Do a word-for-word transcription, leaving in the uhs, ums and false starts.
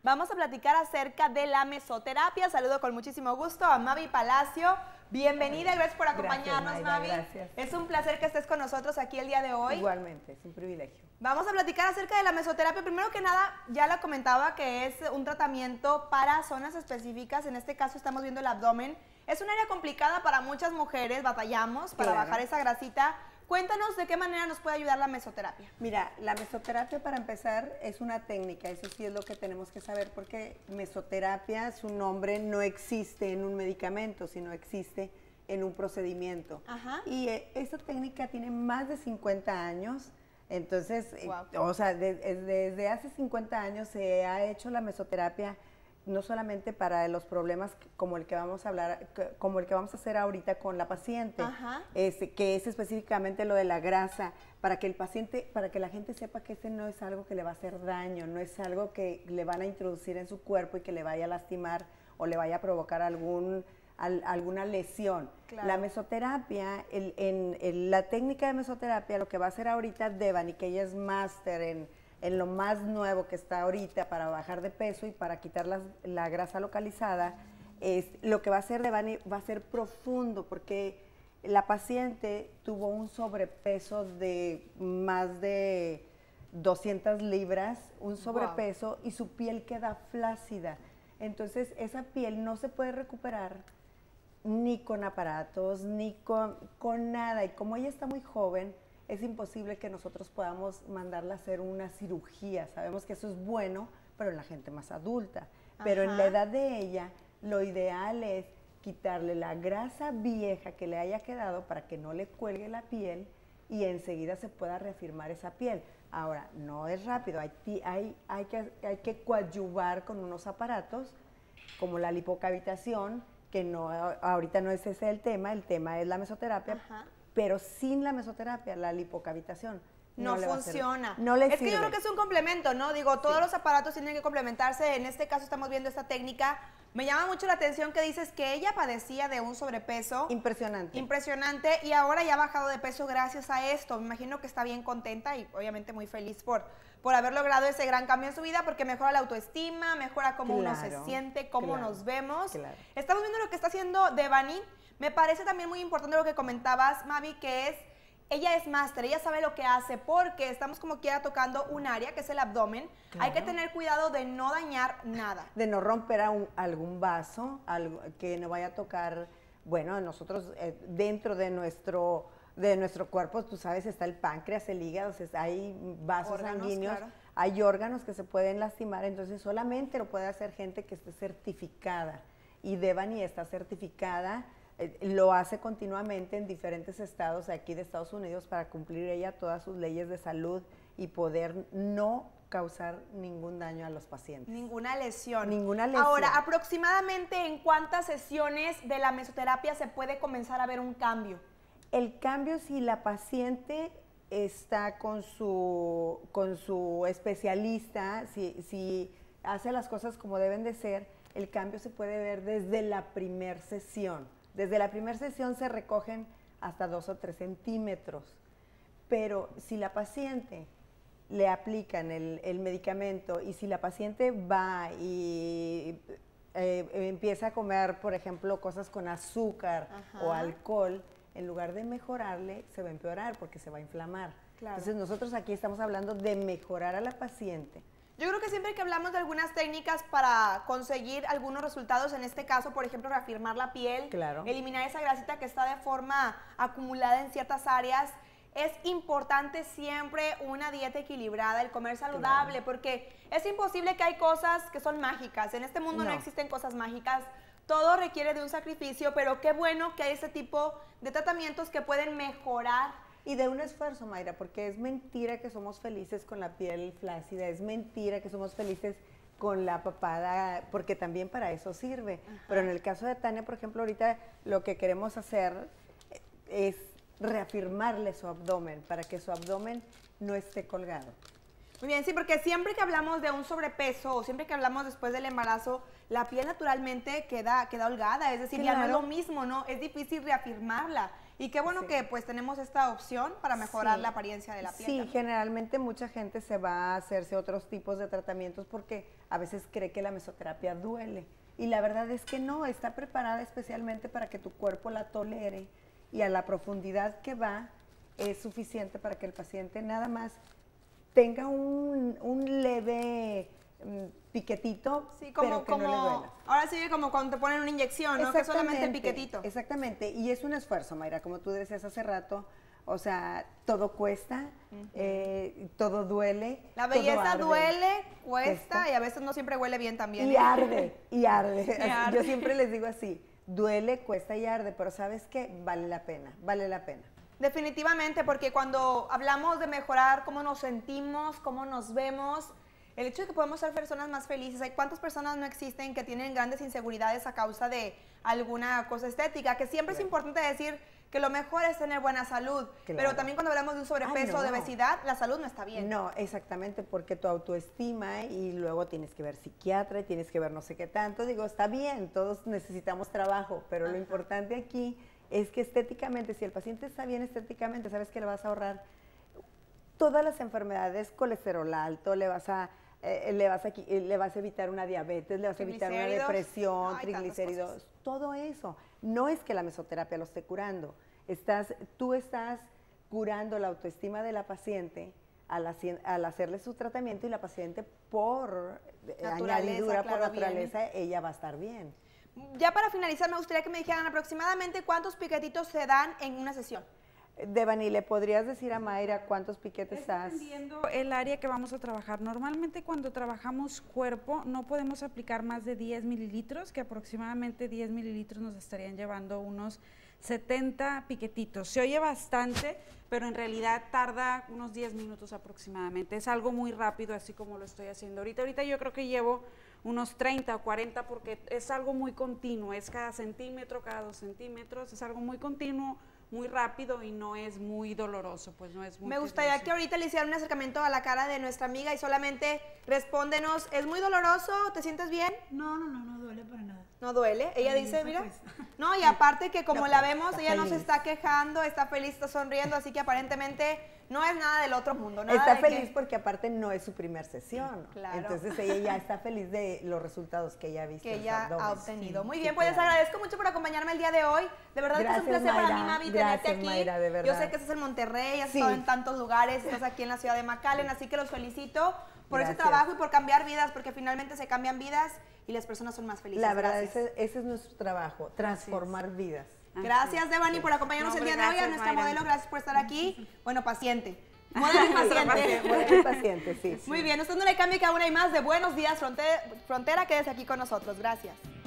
Vamos a platicar acerca de la mesoterapia. Saludo con muchísimo gusto a Mavi Palacio. Bienvenida, gracias por acompañarnos, Gracias, Mayra, Mavi. gracias. Es un placer que estés con nosotros aquí el día de hoy. Igualmente, es un privilegio. Vamos a platicar acerca de la mesoterapia. Primero que nada, ya la comentaba que es un tratamiento para zonas específicas. En este caso estamos viendo el abdomen. Es un área complicada para muchas mujeres, batallamos para Claro. bajar esa grasita. Cuéntanos de qué manera nos puede ayudar la mesoterapia. Mira, la mesoterapia para empezar es una técnica, eso sí es lo que tenemos que saber, porque mesoterapia, su nombre no existe en un medicamento, sino existe en un procedimiento. Ajá. Y eh, esta técnica tiene más de cincuenta años, entonces, Wow. eh, o sea, de- de- desde hace cincuenta años se ha hecho la mesoterapia no solamente para los problemas como el que vamos a hablar, que- como el que vamos a hacer ahorita con la paciente, Ajá. este, que es específicamente lo de la grasa, para que el paciente, para que la gente sepa que este no es algo que le va a hacer daño, no es algo que le van a introducir en su cuerpo y que le vaya a lastimar o le vaya a provocar algún, al- alguna lesión. Claro. La mesoterapia, el- en, en la técnica de mesoterapia, lo que va a hacer ahorita Devani, que ella es máster en en lo más nuevo que está ahorita para bajar de peso y para quitar las- la grasa localizada, es, lo que va a hacer Devani va a ser profundo, porque la paciente tuvo un sobrepeso de más de doscientas libras, un sobrepeso, y su piel queda flácida. Entonces, esa piel no se puede recuperar ni con aparatos, ni con, con nada. Y como ella está muy joven, es imposible que nosotros podamos mandarla a hacer una cirugía. Sabemos que eso es bueno, pero en la gente más adulta. Pero en la Ajá. edad de ella, lo ideal es quitarle la grasa vieja que le haya quedado para que no le cuelgue la piel y enseguida se pueda reafirmar esa piel. Ahora, no es rápido, hay, ti- hay, hay, que, hay que coadyuvar con unos aparatos como la lipocavitación, que no, ahorita no es ese el tema, el tema es la mesoterapia, Ajá. pero sin la mesoterapia, la lipocavitación No, le va a hacer- funciona. no le es sirve. que yo creo que es un complemento, ¿no? Digo, todos Sí. los aparatos tienen que complementarse. En este caso estamos viendo esta técnica. Me llama mucho la atención que dices que ella padecía de un sobrepeso Impresionante. impresionante y ahora ya ha bajado de peso gracias a esto. Me imagino que está bien contenta y obviamente muy feliz por, por haber logrado ese gran cambio en su vida, porque mejora la autoestima, mejora cómo uno se Claro, siente, cómo claro, nos vemos. claro. Estamos viendo lo que está haciendo Devani. Me parece también muy importante lo que comentabas, Mavi, que es, ella es máster, ella sabe lo que hace, porque estamos como quiera tocando un área, que es el abdomen. Hay que Claro. tener cuidado de no dañar nada. De no romper a un- algún vaso, algo que no vaya a tocar, bueno, nosotros eh, dentro de nuestro, de nuestro cuerpo, tú sabes, está el páncreas, el hígado, o sea, hay vasos Órganos, sanguíneos, claro. hay órganos que se pueden lastimar, entonces solamente lo puede hacer gente que esté certificada. Y Devani está certificada, eh, lo hace continuamente en diferentes estados de aquí de Estados Unidos para cumplir ella todas sus leyes de salud y poder no causar ningún daño a los pacientes. Ninguna lesión. Ninguna lesión. Ahora, aproximadamente en cuántas sesiones de la mesoterapia se puede comenzar a ver un cambio. El cambio, si la paciente está con su, con su especialista, si, si hace las cosas como deben de ser, el cambio se puede ver desde la primer sesión. Desde la primera sesión se recogen hasta dos o tres centímetros. Pero si la paciente le aplican el, el medicamento y si la paciente va y eh, empieza a comer, por ejemplo, cosas con azúcar Ajá. o alcohol, en lugar de mejorarle, se va a empeorar porque se va a inflamar. Claro. Entonces nosotros aquí estamos hablando de mejorar a la paciente. Yo creo que siempre que hablamos de algunas técnicas para conseguir algunos resultados, en este caso, por ejemplo, reafirmar la piel, Claro. eliminar esa grasita que está de forma acumulada en ciertas áreas, es importante siempre una dieta equilibrada, el comer saludable, Claro. porque es imposible que hay cosas que son mágicas. En este mundo no, No. existen cosas mágicas. Todo requiere de un sacrificio, pero qué bueno que hay este tipo de tratamientos que pueden mejorar. Y de un esfuerzo, Mayra, porque es mentira que somos felices con la piel flácida, es mentira que somos felices con la papada, porque también para eso sirve. Ajá. Pero en el caso de Tania, por ejemplo, ahorita lo que queremos hacer es reafirmarle su abdomen, para que su abdomen no esté colgado. Muy bien, sí, porque siempre que hablamos de un sobrepeso o siempre que hablamos después del embarazo, la piel naturalmente queda, queda holgada, es decir, ya no es Claro. lo mismo, ¿no? Es difícil reafirmarla. Y qué bueno sí. que pues tenemos esta opción para mejorar sí. la apariencia de la piel. Sí, también. Generalmente mucha gente se va a hacerse otros tipos de tratamientos porque a veces cree que la mesoterapia duele. Y la verdad es que no, está preparada especialmente para que tu cuerpo la tolere y a la profundidad que va es suficiente para que el paciente nada más tenga un, un leve um, piquetito, sí, como, pero que como, no le duela. Ahora sí, como cuando te ponen una inyección, ¿no? Que solamente el piquetito. Exactamente, y es un esfuerzo, Mayra, como tú decías hace rato, o sea, todo cuesta, uh-huh. eh, todo duele. La belleza duele, cuesta, cuesta y a veces no siempre huele bien también. Y arde, y arde. Y arde. Yo siempre les digo así, duele, cuesta y arde, pero ¿sabes qué? Vale la pena, vale la pena. Definitivamente, porque cuando hablamos de mejorar cómo nos sentimos, cómo nos vemos, el hecho de que podemos ser personas más felices, ¿hay cuántas personas no existen que tienen grandes inseguridades a causa de alguna cosa estética? Que siempre claro. es importante decir que lo mejor es tener buena salud, claro. pero también cuando hablamos de un sobrepeso o ah, no. de obesidad, la salud no está bien. No, exactamente, porque tu autoestima y luego tienes que ver psiquiatra y tienes que ver no sé qué tanto, digo, está bien, todos necesitamos trabajo, pero Ajá. lo importante aquí es que estéticamente, si el paciente está bien estéticamente, sabes que le vas a ahorrar todas las enfermedades, colesterol alto, le vas a, eh, le vas a, le vas a evitar una diabetes, le vas a evitar una depresión, Ay, triglicéridos, todo eso. No es que la mesoterapia lo esté curando, estás, tú estás curando la autoestima de la paciente al, hacer, al hacerle su tratamiento y la paciente por añadidura, claro, por naturaleza, bien. ella va a estar bien. Ya para finalizar, me gustaría que me dijeran aproximadamente cuántos piquetitos se dan en una sesión. Devani, ¿le podrías decir a Mayra cuántos piquetes has? Dependiendo el área que vamos a trabajar. Normalmente cuando trabajamos cuerpo no podemos aplicar más de diez mililitros, que aproximadamente diez mililitros nos estarían llevando unos setenta piquetitos. Se oye bastante, pero en realidad tarda unos diez minutos aproximadamente. Es algo muy rápido, así como lo estoy haciendo ahorita. Ahorita yo creo que llevo unos treinta o cuarenta porque es algo muy continuo, es cada centímetro, cada dos centímetros, es algo muy continuo, muy rápido y no es muy doloroso, pues no es muy... Me gustaría que ahorita le hiciera un acercamiento a la cara de nuestra amiga y solamente respóndenos, ¿es muy doloroso? ¿Te sientes bien? No, no, no, no duele para nada. ¿No duele? Ella Ay, dice, mira, pues. no, y aparte que como no, la vemos, ella feliz. no se está quejando, está feliz, está sonriendo, así que aparentemente no es nada del otro mundo. Nada está de feliz que... porque aparte no es su primer sesión, claro. entonces ella ya está feliz de los resultados que ella ha visto. Que ella ha obtenido. Sí, Muy sí, bien, pues claro. les agradezco mucho por acompañarme el día de hoy. De verdad Gracias, que es un placer Mayra. para mí, Mavi, Gracias, tenerte aquí. Mayra, de verdad. Yo sé que estás en Monterrey, has Sí. estado en tantos lugares, estás aquí en la ciudad de McAllen, así que los felicito por Gracias. ese trabajo y por cambiar vidas, porque finalmente se cambian vidas y las personas son más felices. La verdad, Gracias. ese, ese es nuestro trabajo, transformar Gracias. vidas. Gracias, Devani, por acompañarnos No, el día hombre, de hoy. A gracias, nuestra Mayra. modelo, gracias por estar aquí. Bueno, paciente. Modelo y paciente. Modelo y paciente, sí. Muy bien, usted no le cambie que aún hay más de Buenos Días Frontera, Frontera, quédese aquí con nosotros. Gracias.